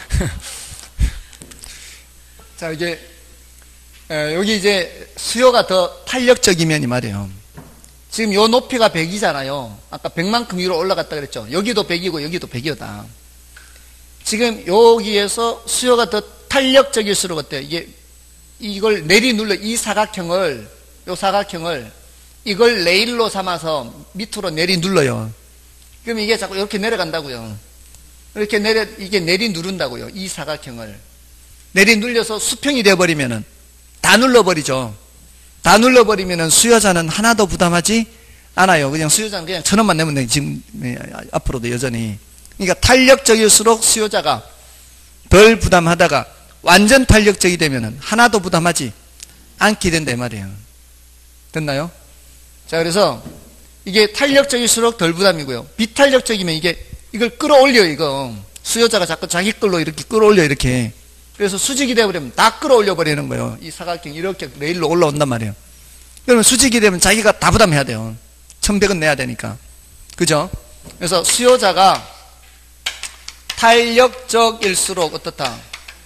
자, 이제 여기 이제 수요가 더 탄력적이면 이 말이에요. 지금 요 높이가 100이잖아요. 아까 100만큼 위로 올라갔다 그랬죠. 여기도 100이고 여기도 100이다. 지금 여기에서 수요가 더 탄력적일수록 어때요? 이걸 내리눌러 이 사각형을, 요 사각형을 이걸 레일로 삼아서 밑으로 내리눌러요. 그럼 이게 자꾸 이렇게 내려간다고요. 이렇게 이게 내리누른다고요. 이 사각형을. 내리눌려서 수평이 되어버리면은 다 눌러버리죠. 다 눌러버리면은 수요자는 하나도 부담하지 않아요. 그냥 수요자는 그냥 1,000원만 내면 돼. 지금, 앞으로도 여전히. 그러니까 탄력적일수록 수요자가 덜 부담하다가 완전 탄력적이 되면은 하나도 부담하지 않게 된다, 이 말이에요. 됐나요? 자, 그래서 이게 탄력적일수록 덜 부담이고요. 비탄력적이면 이걸 끌어올려요, 이거. 수요자가 자꾸 자기 걸로 이렇게 끌어올려, 이렇게. 그래서 수직이 되어버리면 다 끌어올려 버리는 거예요. 이 사각형이 이렇게 레일로 올라온단 말이에요. 그러면 수직이 되면 자기가 다 부담해야 돼요. 1,100원 내야 되니까. 그죠? 그래서 수요자가 탄력적일수록 어떻다?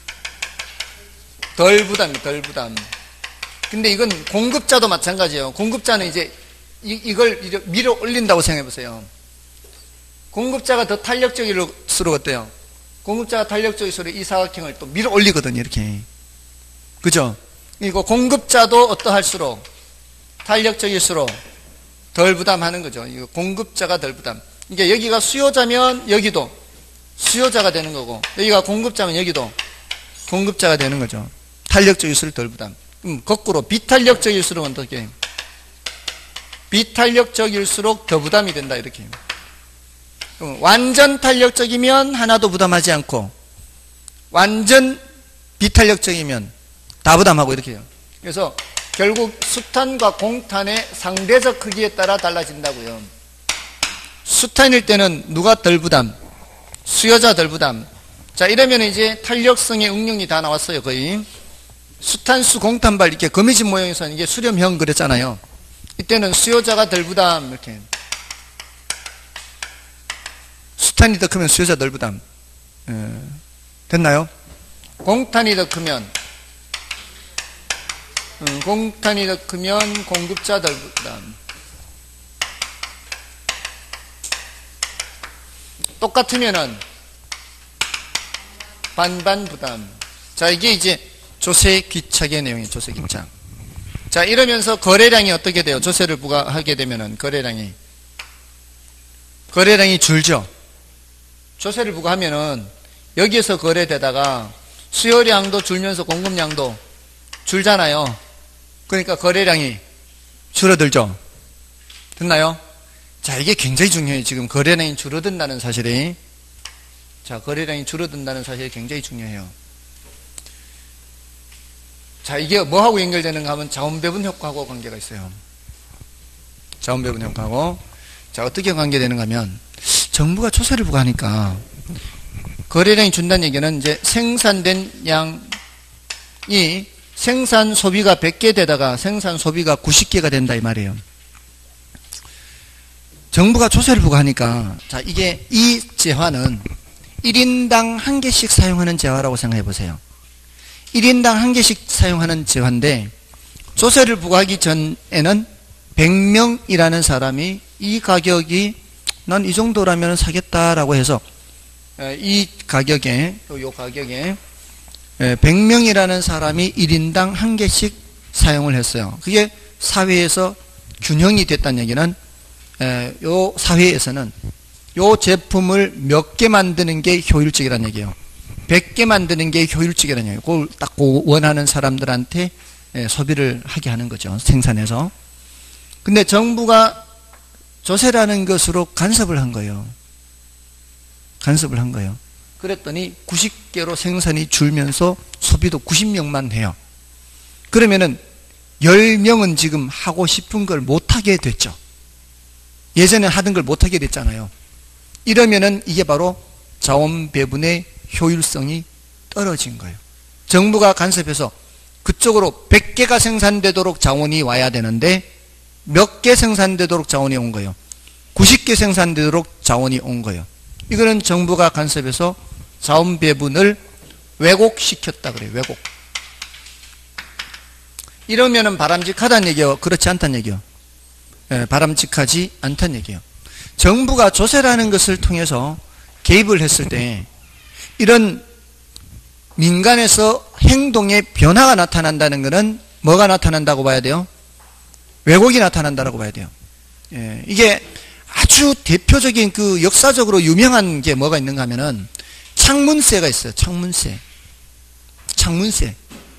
덜 부담이, 덜 부담. 근데 이건 공급자도 마찬가지예요. 공급자는 이제 이걸 밀어 올린다고 생각해 보세요. 공급자가 더 탄력적일수록 어때요? 공급자가 탄력적일수록 이 사각형을 또 밀어 올리거든요, 이렇게. 그죠? 이거 공급자도 어떠할수록 탄력적일수록 덜 부담하는 거죠. 이거 공급자가 덜 부담. 이게 여기가 수요자면 여기도 수요자가 되는 거고, 여기가 공급자면 여기도 공급자가 되는 거죠. 탄력적일수록 덜 부담. 거꾸로 비탄력적일수록 어떻게? 비탄력적일수록 더 부담이 된다, 이렇게. 완전 탄력적이면 하나도 부담하지 않고, 완전 비탄력적이면 다 부담하고, 이렇게 해요. 그래서 결국 수탄과 공탄의 상대적 크기에 따라 달라진다고요. 수탄일 때는 누가 덜 부담? 수요자 덜 부담. 자, 이러면 이제 탄력성의 응용이 다 나왔어요, 거의. 수탄수 공탄발 이렇게 거미집 모양에서는 이게 수렴형 그랬잖아요. 이때는 수요자가 덜 부담, 이렇게. 수탄이 더 크면 수요자 덜 부담. 됐나요? 공탄이 더 크면 공급자 덜 부담. 똑같으면은 반반 부담. 자, 이게 이제 조세 귀착의 내용이에요. 조세 귀착. 자, 이러면서 거래량이 어떻게 돼요? 조세를 부과하게 되면은 거래량이 줄죠. 조세를 부과하면은 여기에서 거래되다가 수요량도 줄면서 공급량도 줄잖아요. 그러니까 거래량이 줄어들죠. 됐나요? 자, 이게 굉장히 중요해요. 지금 거래량이 줄어든다는 사실이. 자, 거래량이 줄어든다는 사실이 굉장히 중요해요. 자, 이게 뭐하고 연결되는가 하면 자원배분 효과하고 관계가 있어요. 자원배분 효과하고. 자, 어떻게 관계되는가 하면 정부가 조세를 부과하니까 거래량이 준다는 얘기는 이제 생산된 양이 생산 소비가 100개 되다가 생산 소비가 90개가 된다 이 말이에요. 정부가 조세를 부과하니까, 자, 이게 이 재화는 1인당 1개씩 사용하는 재화라고 생각해 보세요. 1인당 1개씩 사용하는 재화인데, 조세를 부과하기 전에는 100명이라는 사람이 이 가격이 난 이 정도라면 사겠다라고 해서 이 가격에, 요 가격에 100명이라는 사람이 1인당 1개씩 사용을 했어요. 그게 사회에서 균형이 됐다는 얘기는 요 사회에서는 요 제품을 몇 개 만드는 게 효율적이라는 얘기예요. 100개 만드는 게 효율적이라는 얘기예요. 그걸 딱 원하는 사람들한테 소비를 하게 하는 거죠. 생산해서. 근데 정부가 조세라는 것으로 간섭을 한 거예요. 간섭을 한 거예요. 그랬더니 90개로 생산이 줄면서 소비도 90명만 해요. 그러면은 10명은 지금 하고 싶은 걸 못하게 됐죠. 예전에 하던 걸 못하게 됐잖아요. 이러면은 이게 바로 자원 배분의 효율성이 떨어진 거예요. 정부가 간섭해서 그쪽으로 100개가 생산되도록 자원이 와야 되는데 몇 개 생산되도록 자원이 온 거예요. 90개 생산되도록 자원이 온 거예요. 이거는 정부가 간섭해서 자원 배분을 왜곡시켰다 그래요. 왜곡. 이러면은 바람직하다는 얘기요? 그렇지 않다는 얘기요? 바람직하지 않다는 얘기예요. 정부가 조세라는 것을 통해서 개입을 했을 때 이런 민간에서 행동의 변화가 나타난다는 것은 뭐가 나타난다고 봐야 돼요? 왜곡이 나타난다고 봐야 돼요. 이게 아주 대표적인 그 역사적으로 유명한 게 뭐가 있는가 하면은 창문세가 있어요. 창문세. 창문세.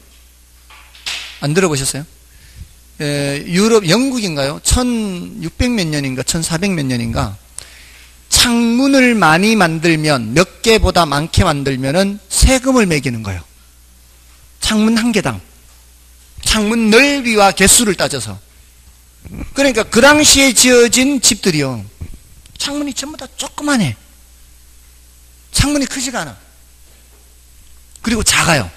안 들어보셨어요? 유럽, 영국인가요? 1600 몇 년인가, 1400 몇 년인가, 창문을 많이 만들면, 몇 개보다 많게 만들면은 세금을 매기는 거예요. 창문 한 개당. 창문 넓이와 개수를 따져서. 그러니까 그 당시에 지어진 집들이요. 창문이 전부 다 조그만해. 창문이 크지가 않아. 그리고 작아요.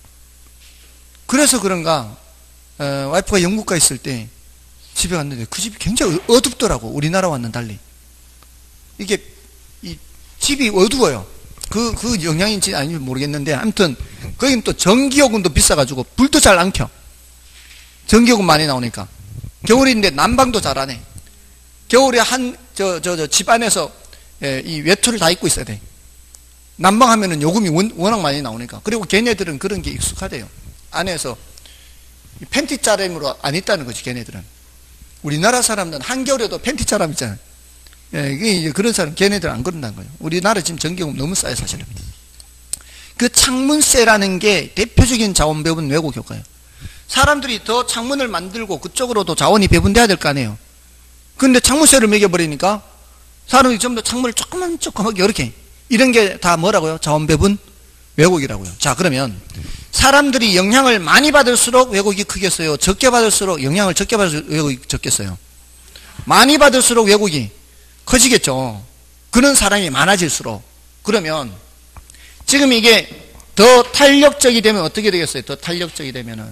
그래서 그런가, 와이프가 영국 가 있을 때 집에 갔는데 그 집이 굉장히 어둡더라고. 우리나라와는 달리. 이게, 이 집이 어두워요. 그 영향인지 아닌지 모르겠는데, 아무튼, 거긴 또 전기요금도 비싸가지고, 불도 잘 안 켜. 전기요금 많이 나오니까. 겨울인데 난방도 잘하네. 겨울에 집 안에서, 이 외투를 다 입고 있어야 돼. 난방하면은 요금이 워낙 많이 나오니까. 그리고 걔네들은 그런 게 익숙하대요. 안에서 팬티 짜람으로 안 있다는 거지, 걔네들은. 우리나라 사람들은 한겨울에도 팬티 짜람 있잖아요. 이게 그런 사람, 걔네들 안 그런다는 거예요. 우리나라 지금 전기요금 너무 싸요, 사실은. 그 창문세라는 게 대표적인 자원 배분 왜곡 효과예요. 사람들이 더 창문을 만들고 그쪽으로도 자원이 배분돼야 될 거 아니에요. 근데 창문세를 매겨버리니까 사람이 전부 다 창문을 조그맣게 이렇게, 이런 게 다 뭐라고요? 자원 배분 왜곡이라고요. 자, 그러면 사람들이 영향을 많이 받을수록 왜곡이 크겠어요? 적게 받을수록, 영향을 적게 받을수록 왜곡이 적겠어요? 많이 받을수록 왜곡이 커지겠죠. 그런 사람이 많아질수록. 그러면 지금 이게 더 탄력적이 되면 어떻게 되겠어요? 더 탄력적이 되면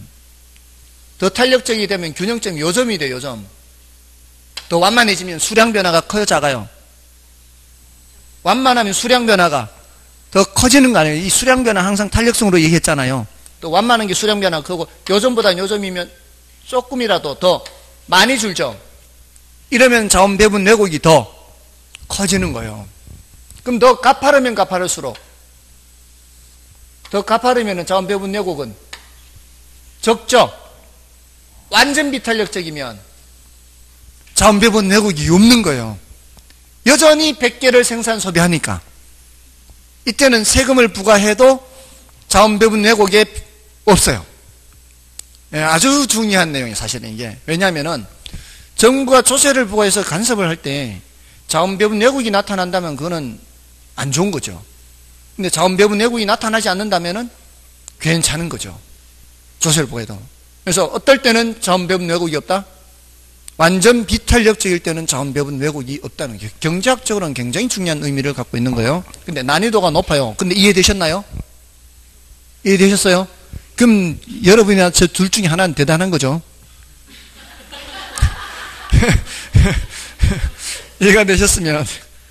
균형점이 요점이 돼요. 요점. 더 완만해지면 수량 변화가 커요, 작아요? 완만하면 수량 변화가 더 커지는 거 아니에요? 이 수량 변화 항상 탄력성으로 얘기했잖아요. 또 완만한 게 수량 변화 크고, 요점보다 요점이면 조금이라도 더 많이 줄죠. 이러면 자원 배분 왜곡이 더 커지는 거예요. 그럼 더 가파르면 가파를수록, 더 가파르면 자원 배분 왜곡은 적죠. 완전 비탄력적이면 자원 배분 왜곡이 없는 거예요. 여전히 100개를 생산 소비하니까. 이때는 세금을 부과해도 자원 배분 왜곡이 없어요. 아주 중요한 내용이에요, 사실은 이게. 왜냐하면은 정부가 조세를 부과해서 간섭을 할 때 자원 배분 왜곡이 나타난다면 그거는 안 좋은 거죠. 근데 자원 배분 왜곡이 나타나지 않는다면은 괜찮은 거죠. 조세를 부과해도. 그래서 어떨 때는 자원 배분 왜곡이 없다? 완전 비탄력적일 때는 자원 배분 왜곡이 없다는 게 경제학적으로는 굉장히 중요한 의미를 갖고 있는 거예요. 근데 난이도가 높아요. 근데 이해되셨나요? 이해되셨어요? 그럼 여러분이나 저 둘 중에 하나는 대단한 거죠. 이해가 되셨으면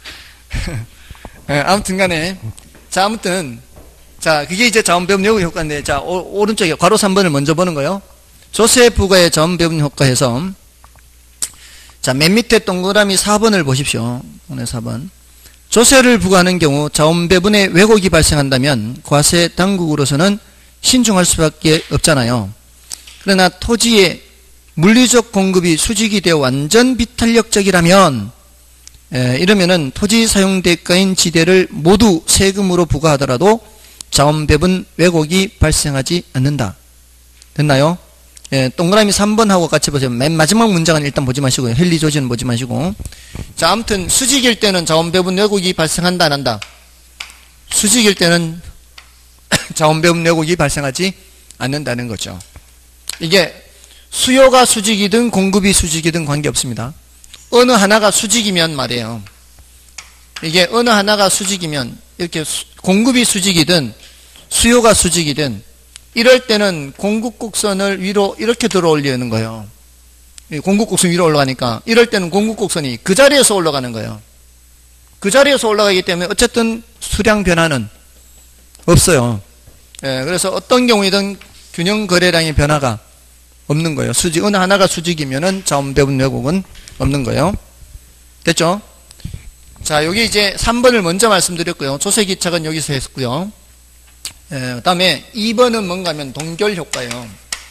아무튼 간에, 자, 아무튼, 자, 그게 이제 자원 배분 왜곡 효과인데, 자, 오른쪽에 괄호 3번을 먼저 보는 거예요. 조세 부과의 자원 배분 효과에서, 자, 맨 밑에 동그라미 4번을 보십시오. 오늘 4번. 조세를 부과하는 경우 자원 배분의 왜곡이 발생한다면 과세 당국으로서는 신중할 수밖에 없잖아요. 그러나 토지의 물리적 공급이 수직이 되어 완전 비탄력적이라면, 이러면은 토지 사용 대가인 지대를 모두 세금으로 부과하더라도 자원 배분 왜곡이 발생하지 않는다. 됐나요? 동그라미 3번하고 같이 보세요. 맨 마지막 문장은 일단 보지 마시고요. 헨리 조지는 보지 마시고. 자, 아무튼 수직일 때는 자원 배분 왜곡이 발생한다, 안 한다? 수직일 때는 자원 배분 왜곡이 발생하지 않는다는 거죠. 이게 수요가 수직이든 공급이 수직이든 관계없습니다. 어느 하나가 수직이면 말이에요. 이게 어느 하나가 수직이면, 이렇게 공급이 수직이든 수요가 수직이든, 이럴 때는 공급곡선을 위로 이렇게 들어 올리는 거예요. 공급곡선 위로 올라가니까, 이럴 때는 공급곡선이 그 자리에서 올라가는 거예요. 그 자리에서 올라가기 때문에 어쨌든 수량 변화는 없어요. 그래서 어떤 경우이든 균형 거래량의 변화가 없는 거예요. 어느 하나가 수직이면은 자원 배분 왜곡은 없는 거예요. 됐죠? 자, 여기 이제 3번을 먼저 말씀드렸고요. 조세기착은 여기서 했고요. 그 다음에 2번은 뭔가 하면 동결효과예요.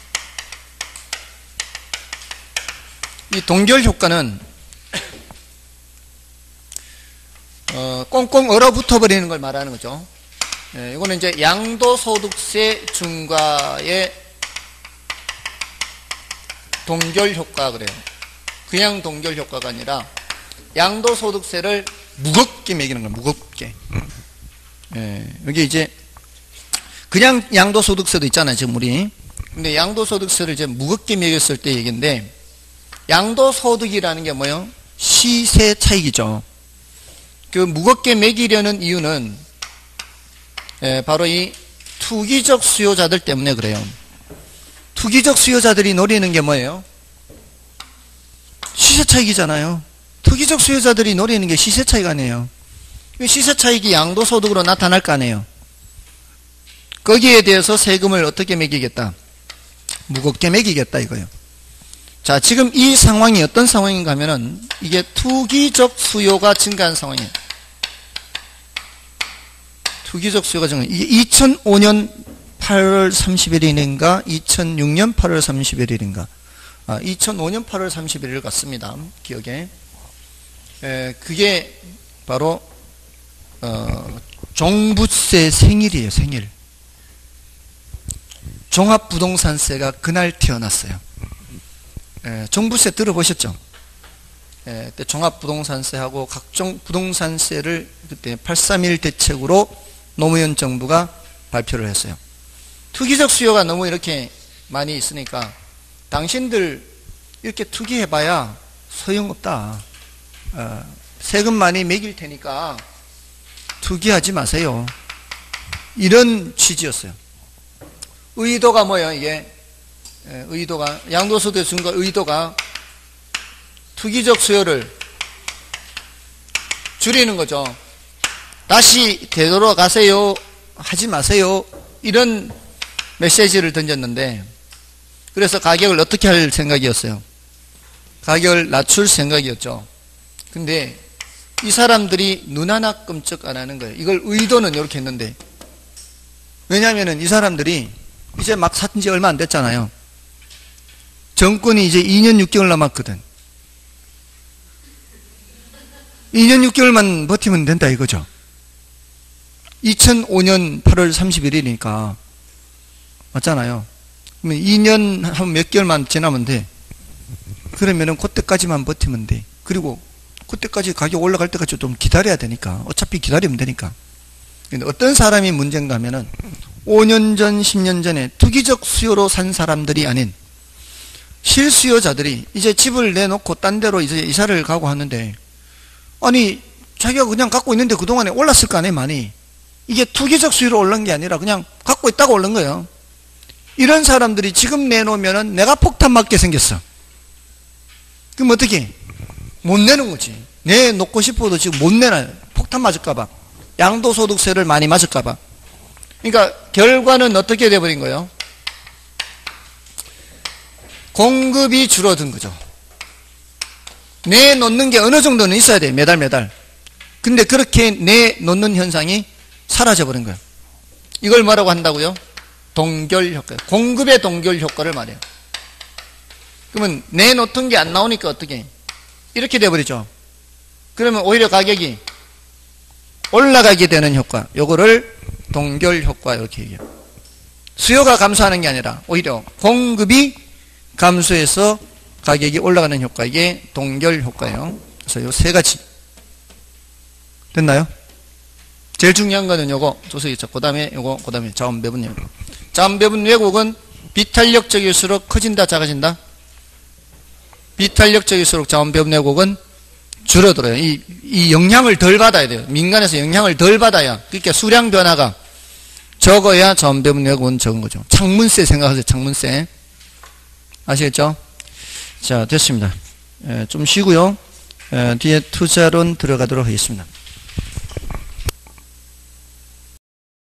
이 동결효과는 꽁꽁 얼어붙어 버리는 걸 말하는 거죠. 이거는 이제 양도소득세 중과의 동결효과 그래요. 그냥 동결효과가 아니라 양도소득세를 무겁게 매기는 거예요. 무겁게. 여기 이제 그냥 양도소득세도 있잖아요, 지금 우리. 근데 양도소득세를 이제 무겁게 매겼을 때 얘기인데, 양도소득이라는 게 뭐예요? 시세 차익이죠. 그 무겁게 매기려는 이유는 바로 이 투기적 수요자들 때문에 그래요. 투기적 수요자들이 노리는 게 뭐예요? 시세 차익이잖아요. 투기적 수요자들이 노리는 게 시세 차익 아니에요. 시세 차익이 양도소득으로 나타날 거 아니에요. 거기에 대해서 세금을 어떻게 매기겠다? 무겁게 매기겠다 이거예요. 자, 지금 이 상황이 어떤 상황인가 하면은 이게 투기적 수요가 증가한 상황이에요. 투기적 수요가 증가. 이게 2005년 8월 31일인가 2006년 8월 31일인가 2005년 8월 31일 같습니다. 기억에. 그게 바로 종부세 생일이에요. 생일. 종합부동산세가 그날 태어났어요. 종부세 들어보셨죠? 그때 종합부동산세하고 각종 부동산세를 그때 831 대책으로 노무현 정부가 발표를 했어요. 투기적 수요가 너무 이렇게 많이 있으니까 당신들 이렇게 투기해봐야 소용없다. 세금 많이 매길 테니까 투기하지 마세요. 이런 취지였어요. 의도가 뭐예요, 이게? 의도가, 양도소득 증가 의도가 투기적 수요를 줄이는 거죠. 다시 되돌아가세요. 하지 마세요. 이런 메시지를 던졌는데, 그래서 가격을 어떻게 할 생각이었어요? 가격을 낮출 생각이었죠. 근데 이 사람들이 눈 하나 끔찍 안 하는 거예요. 이걸 의도는 이렇게 했는데, 왜냐하면 이 사람들이 이제 막 산 지 얼마 안 됐잖아요. 정권이 이제 2년 6개월 남았거든. 2년 6개월만 버티면 된다 이거죠. 2005년 8월 31일이니까 맞잖아요. 그러면 2년 한 몇 개월만 지나면 돼. 그러면은 그때까지만 버티면 돼. 그리고 그때까지 가격 올라갈 때까지 좀 기다려야 되니까. 어차피 기다리면 되니까. 근데 어떤 사람이 문제인가 하면은 5년 전, 10년 전에 투기적 수요로 산 사람들이 아닌 실수요자들이 이제 집을 내놓고 딴 데로 이제 이사를 가고 하는데, 아니 자기가 그냥 갖고 있는데 그동안에 올랐을 거 아니에요. 많이. 이게 투기적 수요로 올른 게 아니라 그냥 갖고 있다가 올른 거예요. 이런 사람들이 지금 내놓으면은 내가 폭탄 맞게 생겼어. 그럼 어떻게? 못 내는 거지. 내놓고 싶어도 지금 못 내놔요. 폭탄 맞을까봐. 양도소득세를 많이 맞을까봐. 그러니까 결과는 어떻게 돼버린 거예요? 공급이 줄어든 거죠. 내놓는 게 어느 정도는 있어야 돼. 매달 매달. 근데 그렇게 내놓는 현상이 사라져버린 거예요. 이걸 뭐라고 한다고요? 동결 효과. 공급의 동결 효과를 말해요. 그러면 내놓던 게 안 나오니까 어떻게? 이렇게 돼버리죠. 그러면 오히려 가격이 올라가게 되는 효과. 요거를 동결 효과 이렇게 얘기해요. 수요가 감소하는 게 아니라 오히려 공급이 감소해서 가격이 올라가는 효과. 이게 동결 효과예요. 그래서 요 세 가지. 됐나요? 제일 중요한 거는 요거 조석이 있죠. 그 다음에 요거, 그 다음에 자원 배분 왜곡. 자원 배분 왜곡은 비탄력적일수록 커진다, 작아진다? 비탄력적일수록 자원 배분 왜곡은 줄어들어요. 이 영향을 덜 받아야 돼요. 민간에서 영향을 덜 받아야. 그러니까 수량 변화가 적어야 자원 배분 왜곡은 적은 거죠. 창문세 생각하세요. 창문세. 아시겠죠? 자, 됐습니다. 좀 쉬고요. 뒤에 투자론 들어가도록 하겠습니다.